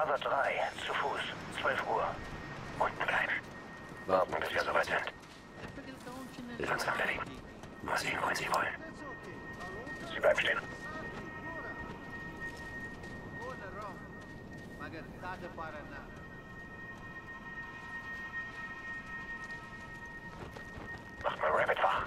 Mother 3, zu Fuß, 12 Uhr. Unten bleiben. Warten, bis wir soweit sind. Langsam erleben. Mal sehen, wohin Sie wollen. Sie bleiben stehen. Macht mal Rabbit wach.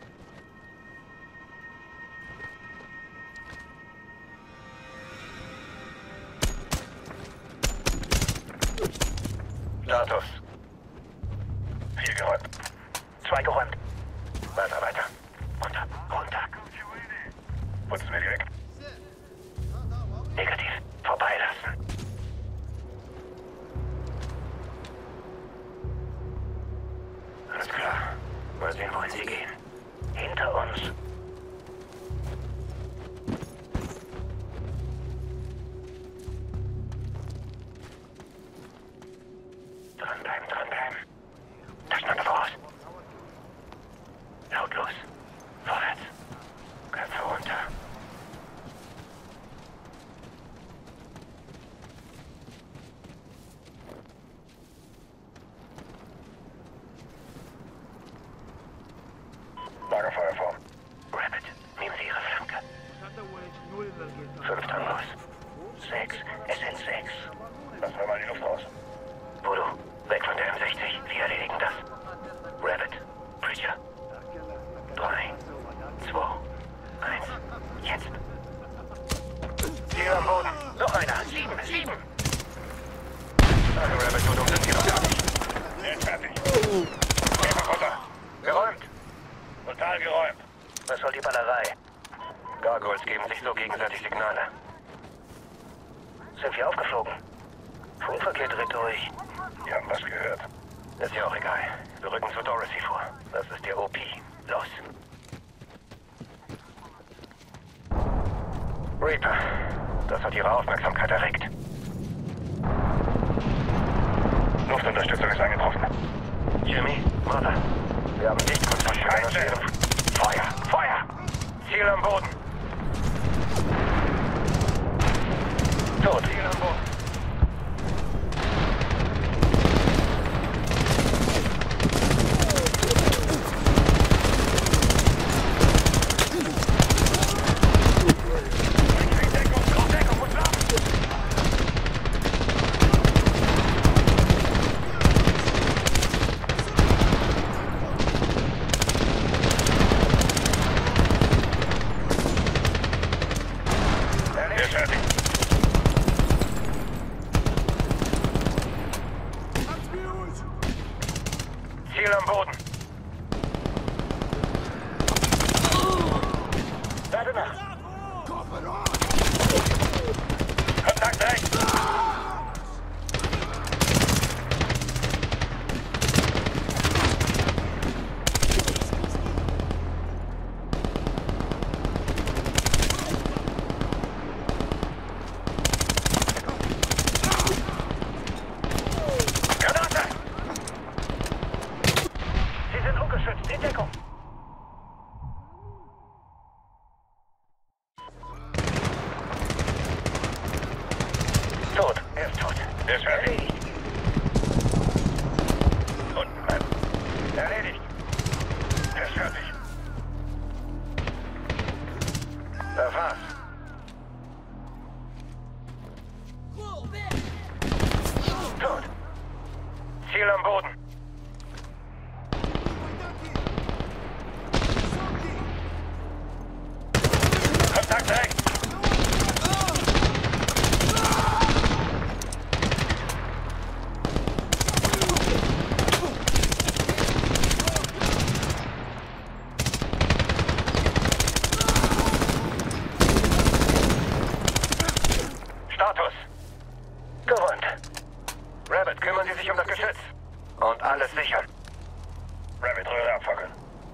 Status. 4 geräumt. 2 geräumt. Weiter. Runter. Putzen wir direkt. Negativ. Vorbeilassen. Alles klar. Mal sehen, wohin Sie gehen. Hinter uns. Dranbleiben. Taschenlampe voraus. Lautlos. Vorwärts. Köpfe runter. Lagerfeuer vor. Rabbit, nehmen Sie Ihre Flanke. 5 Tangos. 6. Es sind 6. Lassen wir mal die Luft raus. Voodoo, weg von der M60. Sie erledigen das. Rabbit, Preacher. 3, 2, 1. Jetzt. Ziel am Boden. Noch einer. 7. Rabbit, so dumm sind Sie doch gar nicht. Jetzt fertig. Gehen runter. Geräumt. Total geräumt. Was soll die Ballerei? Gargoyles geben sich so gegenseitig Signale. Sind wir aufgeflogen? Funkverkehr dreht durch. Wir haben was gehört. Ist ja auch egal. Wir rücken zu Dorothy vor. Das ist der OP. Los. Reaper. Das hat Ihre Aufmerksamkeit erregt. Luftunterstützung ist eingetroffen. Jimmy, Mother. Wir haben Sichtkontakt. Scheiße! Feuer! Ziel am Boden. Tot. Ziel am Boden. Ziel am Boden. Warte nach. Kontakt rechts. In Deckung! Tot. Er ist tot. Er ist erledigt. Unten bleiben. Erledigt. Er ist fertig. Das war's. Tot. Ziel am Boden. Kontakt rechts! Status. Geräumt. Rabbit, kümmern Sie sich um das Geschütz. Und alles sichern. Rabbit, Röhre abfackeln.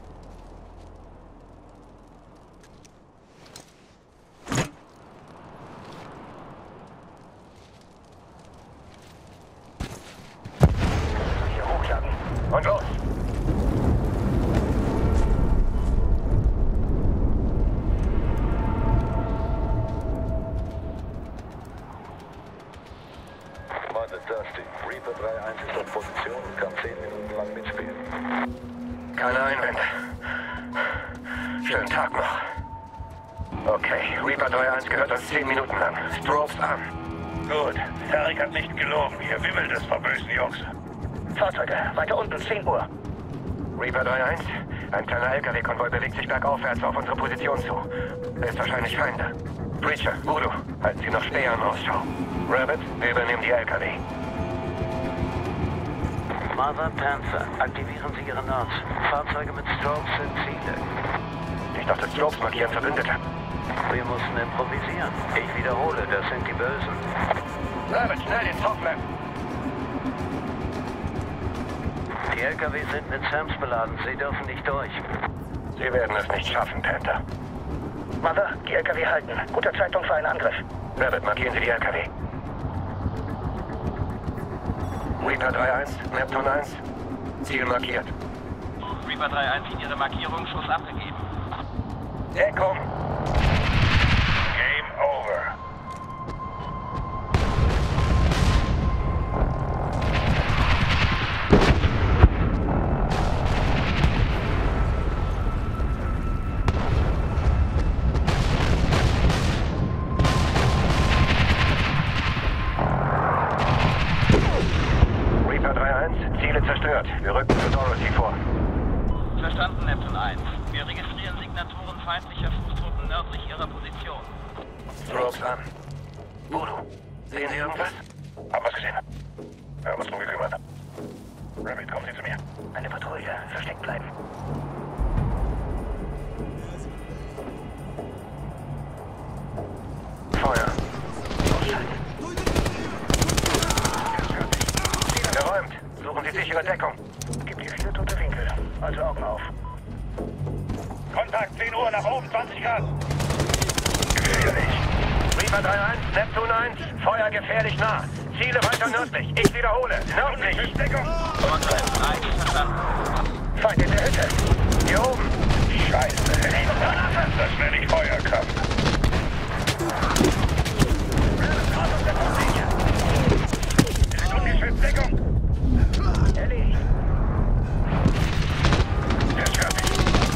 Und los! Keine Einwände. Schönen Tag noch. Okay, Reaper 3-1 gehört uns 10 Minuten lang. Strobes an. Gut. Tarek hat nicht gelogen. Hier wimmelt es vor bösen Jungs. Fahrzeuge, weiter unten, 10 Uhr. Reaper 3-1, ein kleiner LKW-Konvoi bewegt sich bergaufwärts auf unsere Position zu. Ist wahrscheinlich Feinde. Preacher, Voodoo, halten Sie noch Spähern Ausschau. Rabbit, wir übernehmen die LKW. Mother Panther, aktivieren Sie Ihre Nards. Fahrzeuge mit Strobes sind Ziele. Ich dachte, Strobes markieren Verbündete. Wir mussten improvisieren. Ich wiederhole, das sind die Bösen. Rabbit, schnell ins Softmap. Die LKW sind mit SAMs beladen. Sie dürfen nicht durch. Sie werden es nicht schaffen, Panther. Mother, die LKW halten. Guter Zeitpunkt für einen Angriff. Rabbit, markieren Sie die LKW. Reaper 3-1, Neptune 1. Ziel markiert. Reaper 3-1 in Ihre Markierung, Schuss abgegeben. Deckung! Game over. Reaper 3-1, Ziele zerstört. Wir rücken zu Dorothy vor. Verstanden, Neptune 1. Wir registrieren Signaturen feindlicher Fußtruppen nördlich Ihrer Position. Strobes an. Voodoo, sehen Sie irgendwas? Haben wir's gesehen. Wir haben uns drum gekümmert. Rabbit, kommen Sie zu mir. Eine Patrouille. Versteckt bleiben. Feuer. Geräumt. Suchen Sie sichere Deckung. Gibt hier viele tote Winkel. Also Augen auf. Kontakt, 10 Uhr, nach oben, 20 Grad. Gefährlich. Reaper 3-1, Neptune 1. Feuer gefährlich nah. Ziele weiter nördlich. Ich wiederhole. Nördlich. Deckung. Neptune 1, verstanden. Feind in der Hütte. Hier oben. Scheiße. Das nenne ich Feuerkraft. Sekundengeschütz, Deckung. Erledigt. Der ist fertig.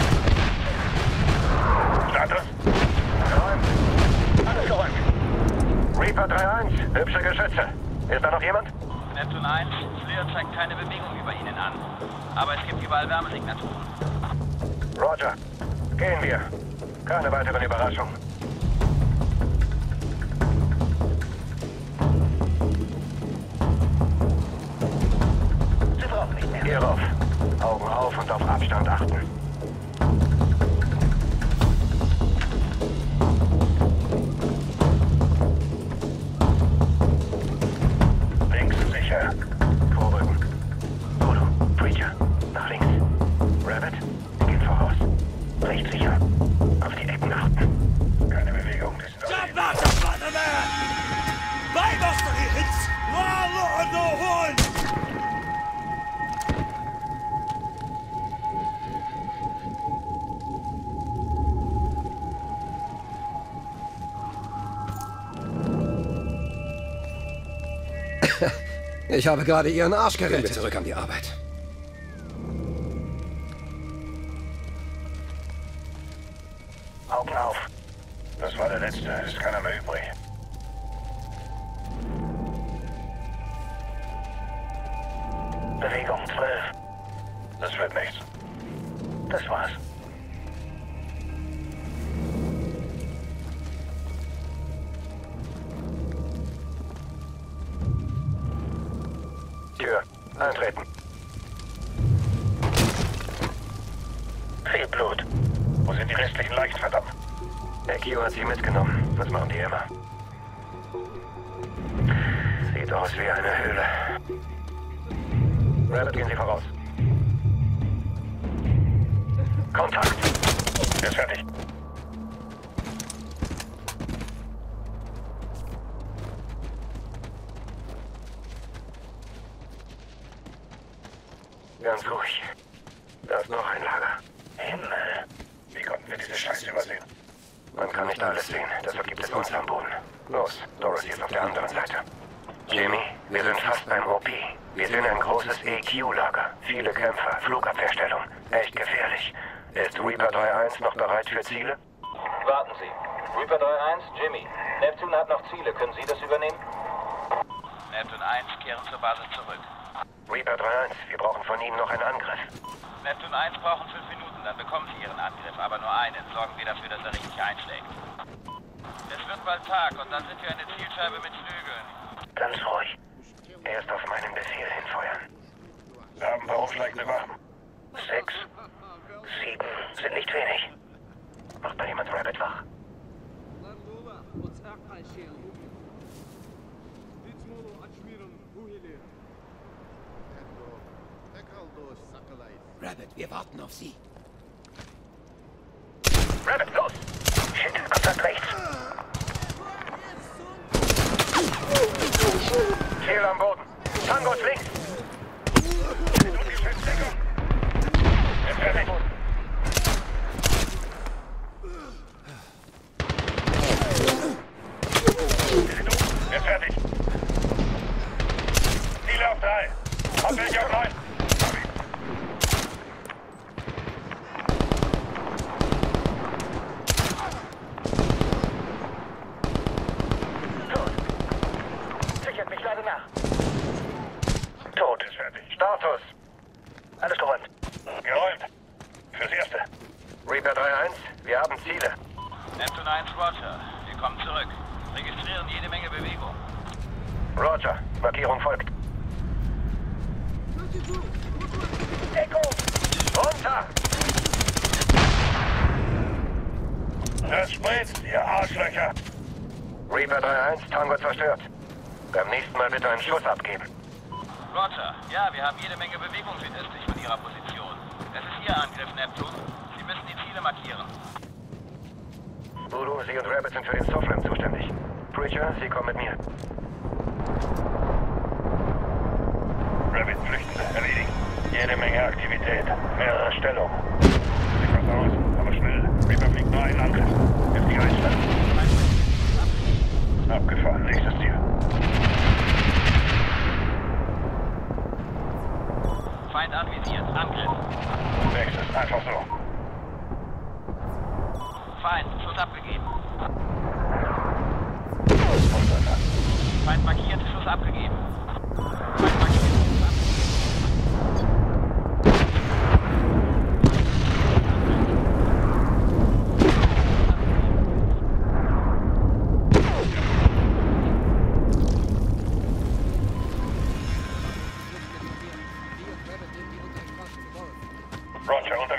Status? Geräumt. Alles geräumt. Reaper 3-1. Hübsche Geschütze. Ist da noch jemand? Neptune 1, FLIR zeigt keine Bewegung über Ihnen an. Aber es gibt überall Wärmesignaturen. Roger. Gehen wir. Keine weiteren Überraschungen. Sie brauchen nicht mehr. Hierauf. Augen auf und auf Abstand achten. Links sicher. Vorrücken. Voodoo, Preacher. Nach links. Rabbit, geht voraus. Rechts sicher. Auf die Ecken achten. Keine Bewegung, die sind alle... Ich habe gerade Ihren Arsch gerettet. Wir zurück an die Arbeit. Augen auf. Das war der letzte, ist keiner mehr übrig. Bewegung 12. Das wird nichts. Das war's. Tür. Eintreten. Viel Blut. Wo sind die restlichen Leichen, verdammt? Der Kio hat sie mitgenommen. Das machen die immer. Sieht aus wie eine Höhle. Rabbit, gehen Sie voraus. Kontakt. Er ist fertig. Ganz ruhig. Da ist noch ein Lager. Himmel. Wie konnten wir diese Scheiße übersehen? Man kann nicht alles sehen, deshalb gibt es uns am Boden. Los, Dorothy ist auf der anderen Seite. Jimmy, wir sind fast beim OP. Wir sind ein großes EQ-Lager. Viele Kämpfer, Flugabwehrstellung. Echt Reaper 3-1 noch bereit für Ziele? Warten Sie. Reaper 3-1, Jimmy. Neptune hat noch Ziele. Können Sie das übernehmen? Neptune 1, kehren zur Basis zurück. Reaper 3-1, wir brauchen von Ihnen noch einen Angriff. Neptune 1 brauchen 5 Minuten, dann bekommen Sie Ihren Angriff, aber nur einen. Sorgen wir dafür, dass er richtig einschlägt. Es wird bald Tag und dann sind wir eine Zielscheibe mit Flügeln. Ganz ruhig. Erst auf meinen Befehl hinfeuern. Wir haben ein paar umschlägende Wachen. 6, 7 sind nicht wenig. Macht da jemand Rabbit wach? Rabbit, wir warten auf Sie. Rabbit, los! Shit, Kontakt rechts. Ziel am Boden. Tangos links. Er fertig. Er fertig. Ziele auf 3. Hab welche auf 9. Tot. Sichert mich leider nach. Tot. Ist fertig. Status. Alles geräumt. Geräumt. Fürs Erste. Reaper 3-1, wir haben Ziele. Neptune 1, Roger. Wir kommen zurück. Registrieren jede Menge Bewegung. Roger, Markierung folgt. Echo! Runter! Das spritzt, ihr Arschlöcher. Reaper 3-1, Tango zerstört. Beim nächsten Mal bitte einen Schuss abgeben. Roger. Ja, wir haben jede Menge Bewegung südöstlich von Ihrer Position. Es ist Ihr Angriff, Neptune. Sie müssen die Ziele markieren. Voodoo, Sie und Rabbit sind für den Software zuständig. Preacher, Sie kommen mit mir. Rabbit, flüchten. Erledigt. Jede Menge Aktivität. Mehrere Stellungen. Sieht was aus, aber schnell. Reaper fliegt nur einen Angriff. Heftig einstellen. Abgefahren. Nächstes Ziel. Feind anvisiert. Angriff. Nächstes. Einfach so. Feind. Schuss abgegeben. Volltreffer. Feind markiert. Schuss abgegeben. Feind markiert. Schuss abgegeben. Roger,